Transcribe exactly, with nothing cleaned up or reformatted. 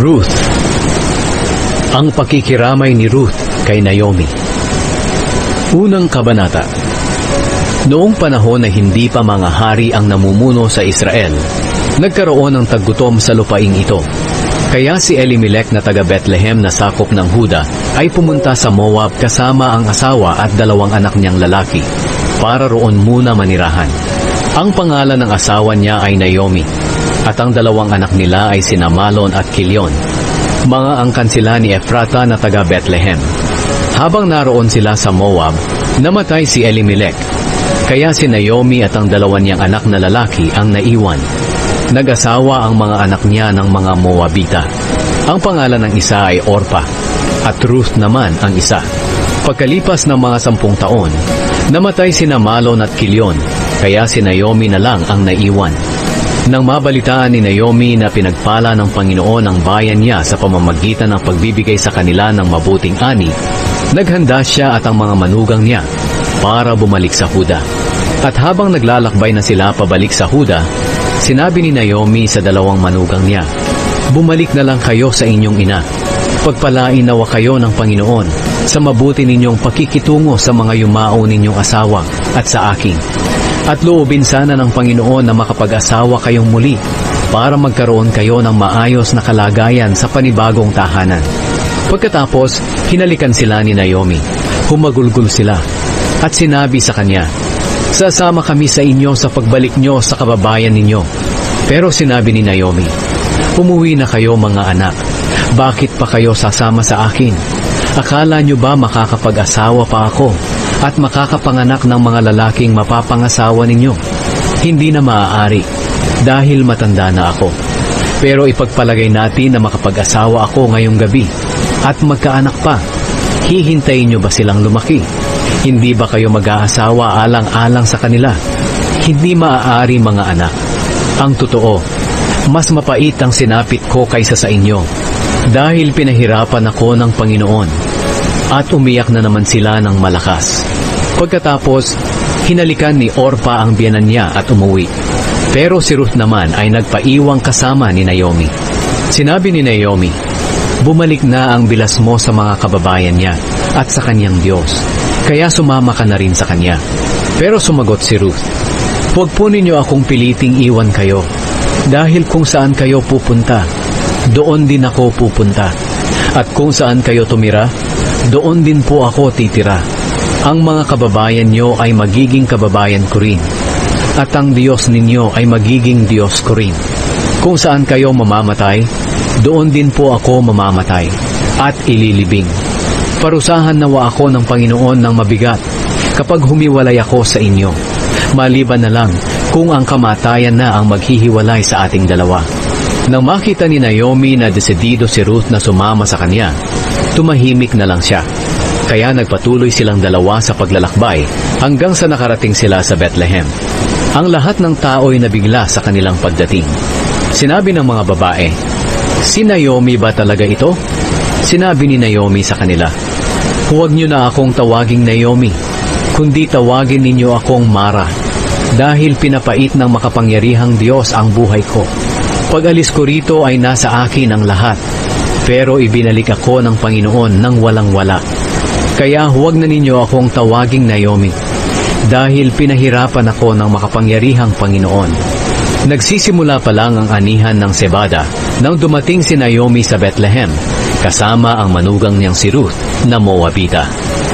Ruth. Ang pakikiramay ni Ruth kay Naomi. Unang kabanata. Noong panahon na hindi pa mga hari ang namumuno sa Israel, nagkaroon ng taggutom sa lupaing ito. Kaya si Elimelech na taga Bethlehem na sakop ng Huda ay pumunta sa Moab kasama ang asawa at dalawang anak niyang lalaki para roon muna manirahan. Ang pangalan ng asawa niya ay Naomi at ang dalawang anak nila ay sina Malon at Kilion. Mga angkan sila ni Ephrata na taga Bethlehem. Habang naroon sila sa Moab, namatay si Elimelech. Kaya si Naomi at ang dalawa niyang anak na lalaki ang naiwan. Nag-asawa ang mga anak niya ng mga Moabita. Ang pangalan ng isa ay Orpa at Ruth naman ang isa. Pagkalipas ng mga sampung taon, namatay sina Malon at Kilion, kaya si Naomi na lang ang naiwan. Nang mabalitaan ni Naomi na pinagpala ng Panginoon ang bayan niya sa pamamagitan ng pagbibigay sa kanila ng mabuting ani, naghanda siya at ang mga manugang niya para bumalik sa Huda. At habang naglalakbay na sila pabalik sa Huda, sinabi ni Naomi sa dalawang manugang niya, "Bumalik na lang kayo sa inyong ina. Pagpalain nawa kayo ng Panginoon sa mabuti ninyong pakikitungo sa mga yumao ninyong asawa at sa akin. At loobin sana ng Panginoon na makapag-asawa kayong muli para magkaroon kayo ng maayos na kalagayan sa panibagong tahanan." Pagkatapos, hinalikan sila ni Naomi. Humagulgol sila at sinabi sa kanya, "Sasama kami sa inyo sa pagbalik nyo sa kababayan ninyo." Pero sinabi ni Naomi, "Umuwi na kayo mga anak. Bakit pa kayo sasama sa akin? Akala nyo ba makakapag-asawa pa ako at makakapanganak ng mga lalaking mapapangasawa ninyo? Hindi na maaari dahil matanda na ako. Pero ipagpalagay natin na makapag-asawa ako ngayong gabi at magkaanak pa. Hihintayin nyo ba silang lumaki? Hindi ba kayo mag-aasawa alang-alang sa kanila? Hindi maaari mga anak. Ang totoo, mas mapait ang sinapit ko kaysa sa inyo dahil pinahirapan ako ng Panginoon." At umiyak na naman sila ng malakas. Pagkatapos, hinalikan ni Orpa ang biyanan niya at umuwi. Pero si Ruth naman ay nagpaiwang kasama ni Naomi. Sinabi ni Naomi, "Bumalik na ang bilas mo sa mga kababayan niya at sa kanyang Diyos. Kaya sumama ka na rin sa kanya." Pero sumagot si Ruth, "Huwag po ninyo akong piliting iwan kayo, dahil kung saan kayo pupunta, doon din ako pupunta. At kung saan kayo tumira, doon din po ako titira. Ang mga kababayan nyo ay magiging kababayan ko rin, at ang Diyos ninyo ay magiging Diyos ko rin. Kung saan kayo mamamatay, doon din po ako mamamatay, at ililibing. Parusahan nawa ako ng Panginoon ng mabigat kapag humiwalay ako sa inyo, maliban na lang kung ang kamatayan na ang maghihiwalay sa ating dalawa." Nang makita ni Naomi na desidido si Ruth na sumama sa kanya, tumahimik na lang siya. Kaya nagpatuloy silang dalawa sa paglalakbay hanggang sa nakarating sila sa Bethlehem. Ang lahat ng tao'y nabigla sa kanilang pagdating. Sinabi ng mga babae, "Si Naomi ba talaga ito?" Sinabi ni Naomi sa kanila, "Huwag niyo na akong tawaging Naomi, kundi tawagin ninyo akong Mara, dahil pinapait ng makapangyarihang Diyos ang buhay ko. Pag-alis ko rito ay nasa akin ang lahat, pero ibinalik ako ng Panginoon ng walang-wala. Kaya huwag na ninyo akong tawaging Naomi, dahil pinahirapan ako ng makapangyarihang Panginoon." Nagsisimula pa lang ang anihan ng Sebada nang dumating si Naomi sa Bethlehem, kasama ang manugang niyang si Ruth na Moabita.